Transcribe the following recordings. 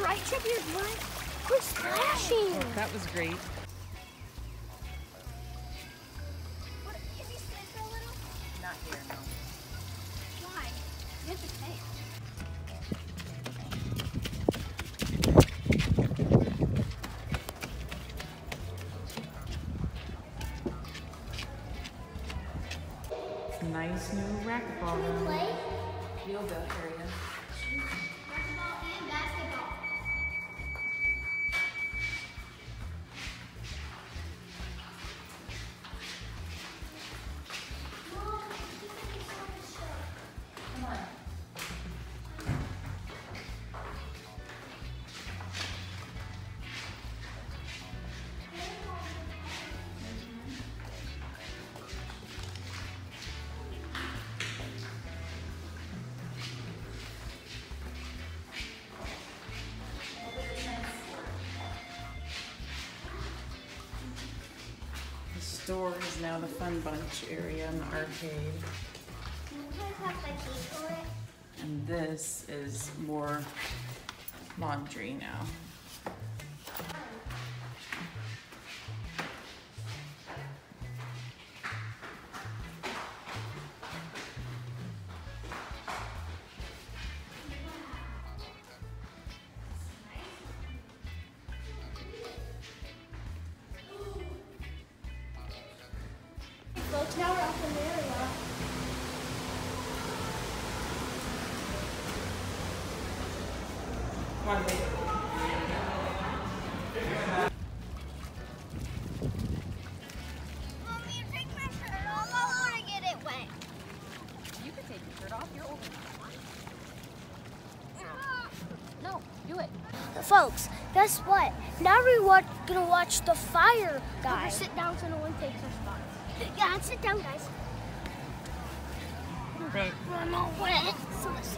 right up your butt. Quit splashing. That was great. What, is he split for a little? Not here, no. Why? You have to pay. Nice new racquetball Can we room. play? Yoga area. Racquetball and basketball. Come on. The store is now the Fun Bunch area in the arcade. Can you guys have my key for it? And this is more laundry now. Float tower up in the area. Come on, baby. Mommy, take my shirt off. I want to get it wet. You can take your shirt off. You're old. No, do it. Folks, guess what? Now we're gonna watch the fire guy. Sit down so no one takes our spots. Yeah, sit down, guys. Right. We're not wet. So let's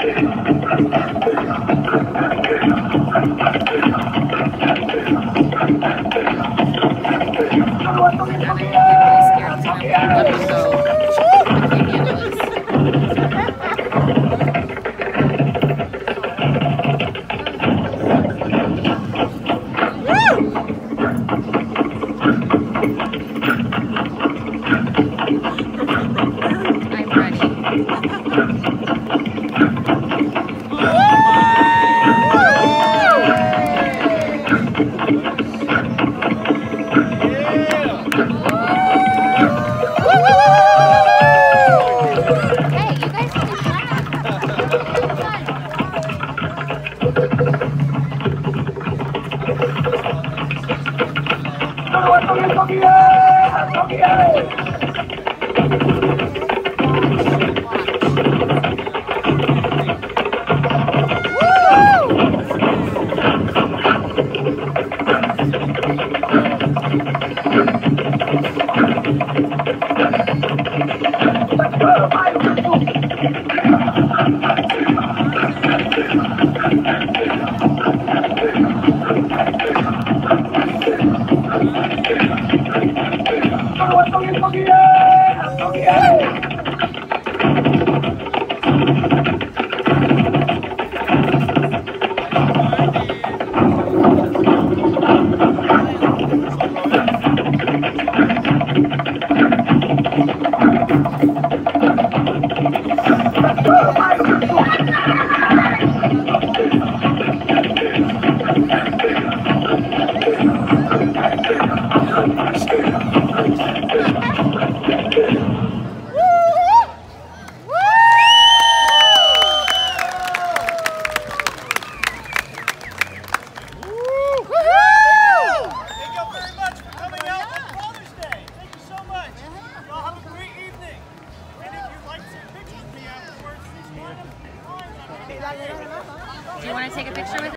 Do you want to take a picture with